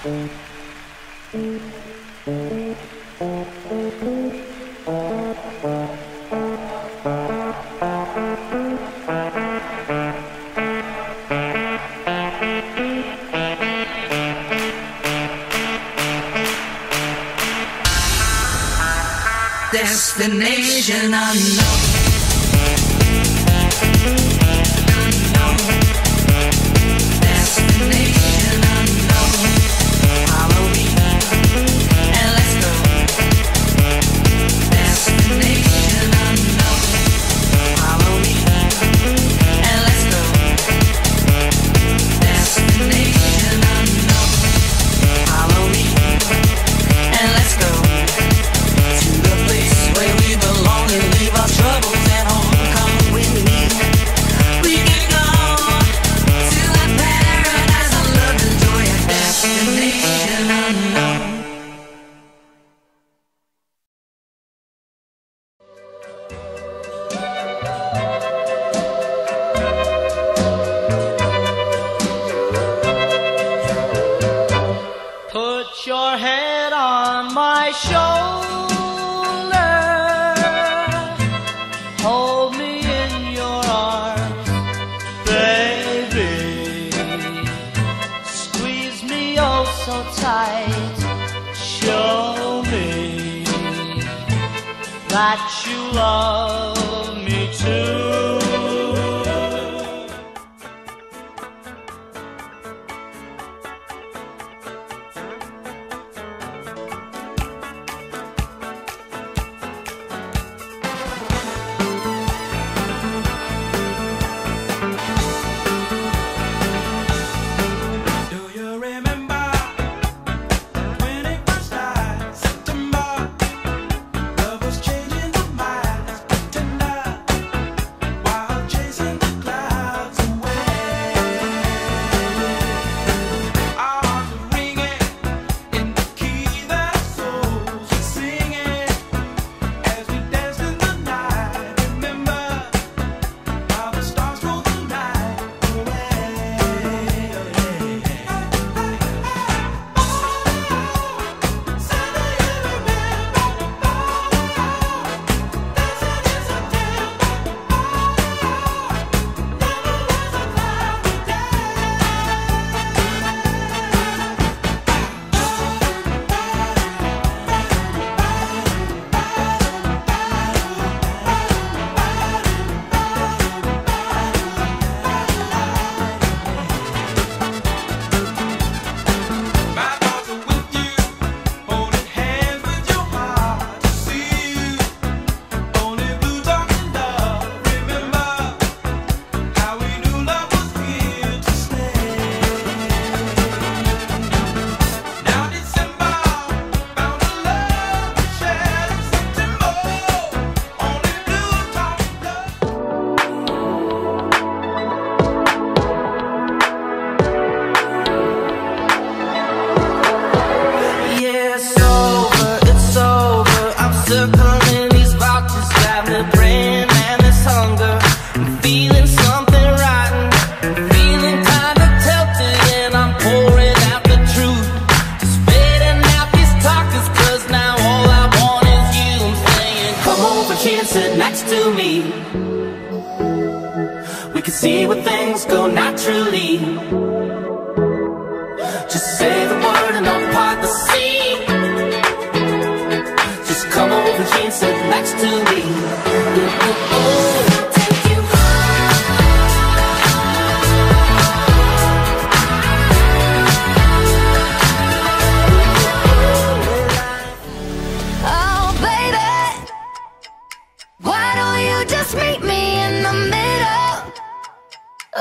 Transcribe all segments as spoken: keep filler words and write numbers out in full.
Destination unknown. Destination unknown. Follow me and let's go. Destination unknown. Follow me and let's go. Destination unknown. Follow me and let's go. Where we belong and leave our troubles at home. Come with me. We can go to a paradise of love and joy, a destination unknown. Put your head on my shoulder. Hold me in your arms, baby. Squeeze me oh so tight. Show me that you love me too. Circling these boxes got me praying, man, this hunger. I'm feeling something rotten, feeling kinda tilted, and I'm pouring out the truth. Just fading out these talkers, cause now all I want is you. I'm saying, come over here and sit next to me. We can see where things go naturally. Just say the word and I'll part the sea. Come over here and sit next to me. Take you oh, baby, why don't you just meet me in the middle?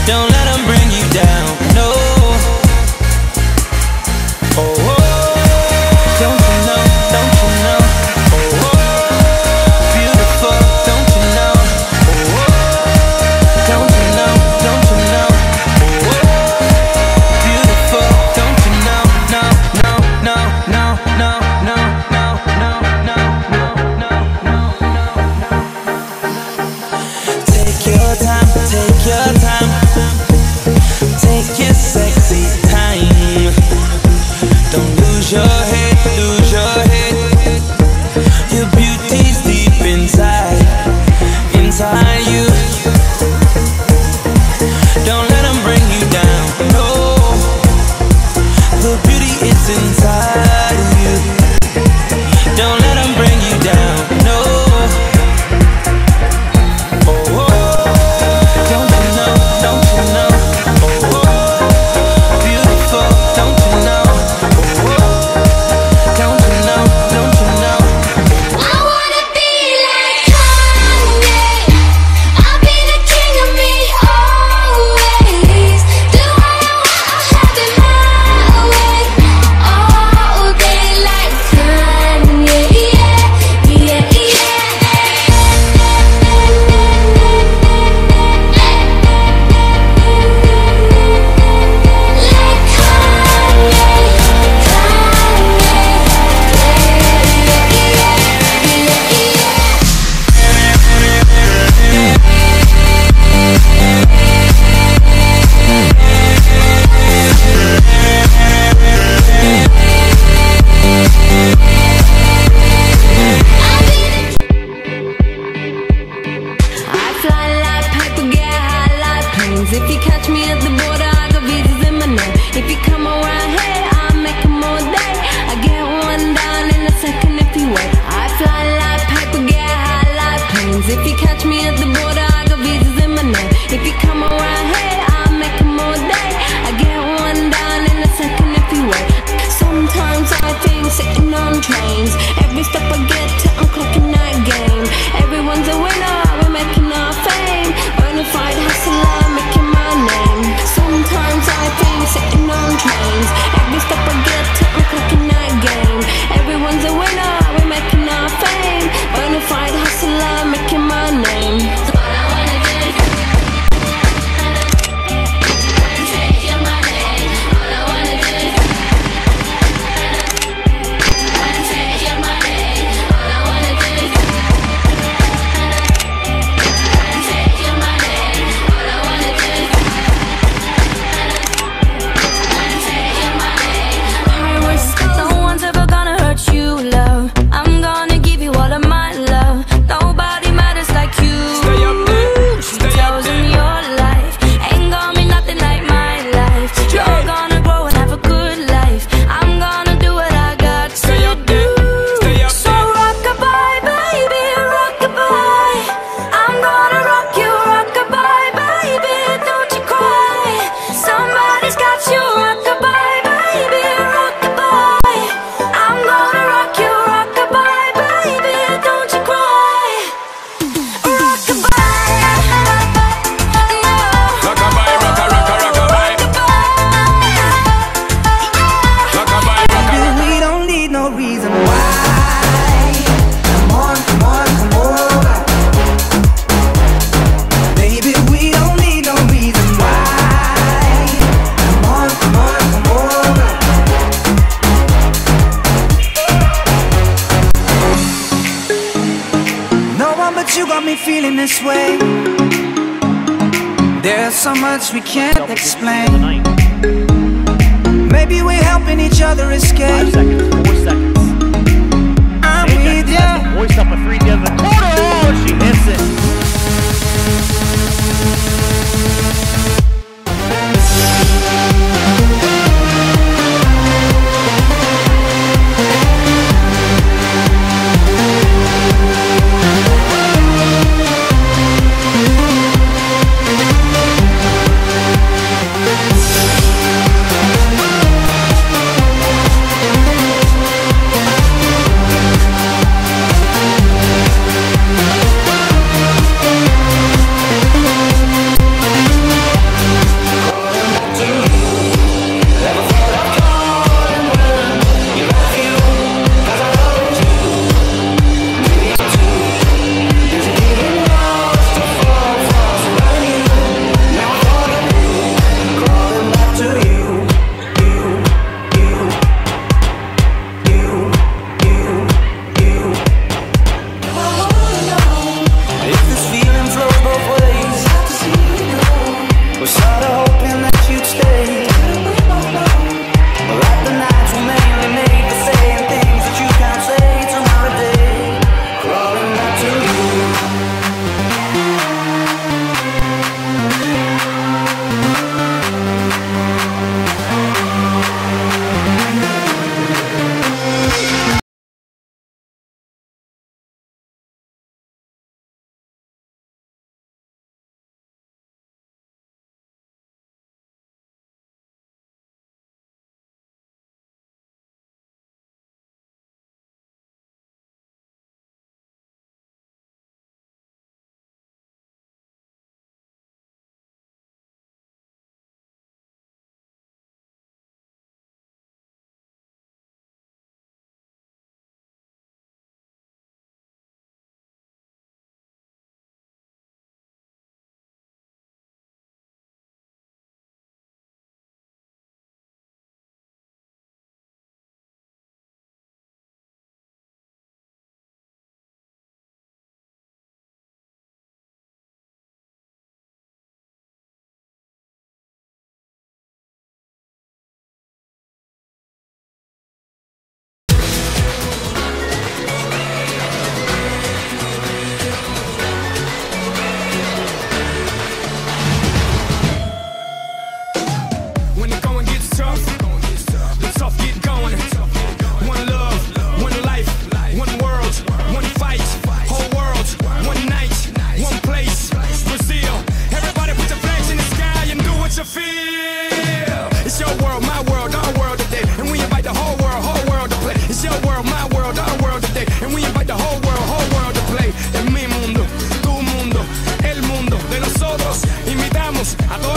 Don't let them bring you down, no. Oh, oh. Don't you know, don't you know? Oh, oh. Beautiful, don't you know? Oh, oh. Don't you know, don't you know? Oh, oh. Beautiful, don't you know? No, no, no, no, no, no, no, no, no, no, no, no, no. Take your time, take your time. Take your sexy time. Don't lose your head, lose your head. Your beauty's deep inside, inside you. Don't let them bring you down, no. The beauty is inside of you. Don't let them bring you down, no. Oh, oh. Don't you know, don't you know? Oh, oh. Beautiful, don't you know? Oh, oh. Don't you know, don't you know? I wanna be like Kanye. I'll be the king of me always. Do what I want, I'll have it my way. All day like Kanye, yeah, yeah, yeah. Like I fly like paper, get high like planes. If you catch me at the border, I got visas in my name. If you come around here, I'll make them all day. I get one down in a second if you wait. I fly like paper, get high like planes. If you catch me at the border, I got visas in my name. If you come around here, I'll make them all day. I get one down in a second if you wait. Sometimes I think sitting on trains. Every step I get to, I'm clocking that game. Everyone's a winner, we're making our fame. Bonafide hustler, making my name. Sometimes I think sitting on trains. Every step I get to, I'm clocking that game. Everyone's a winner, we're making our fame. Bonafide hustler, making my name. All I wanna do is take your money. All I wanna do is take your money. All I wanna do is take your money. All I wanna do is take your money. High risk, no one's ever gonna hurt you, love. I'm gonna give you all of my love. Nobody matters like you. Stay up there, stay up Chosen there. your life. Ain't gonna be nothing like my life. You're gonna grow and have a good life. I'm gonna do what I got to Stay up do. there, stay up So there. rock-a-bye, baby, rock-a-bye. I'm gonna rock you, rock-a-bye, baby, don't you cry. Somebody's got you, rock-a-bye, baby, rock-a-bye. I'm gonna rock you, rock-a-bye, baby, don't you cry. Rock-a-bye, no. Rockabye, rocka, rocka, rockabye. Rockabye, rocka, rocka. We don't need no reason why. Come on, come on, come over. Baby, we don't need no reason why. Come on, come on, come over. No one but you got me feeling this way. There's so much we can't explain. Maybe we're helping each other Five escape. seconds, four seconds. I'm Take with that, ya. that's the voice up a three to the corner. Oh, she hits it.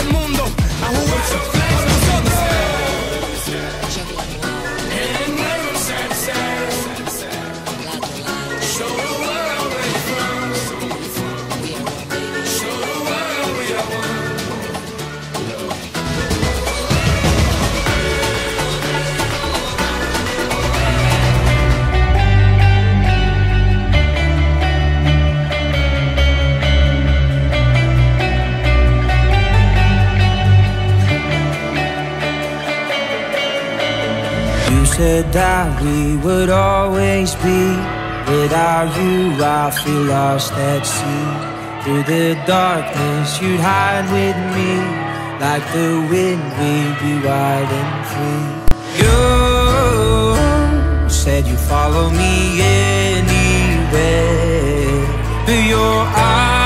el mundo a jugar con nosotros. You said that we would always be. Without you I feel lost at sea. Through the darkness you'd hide with me. Like the wind we'd be wild and free. You said you'd follow me anywhere. But your eyes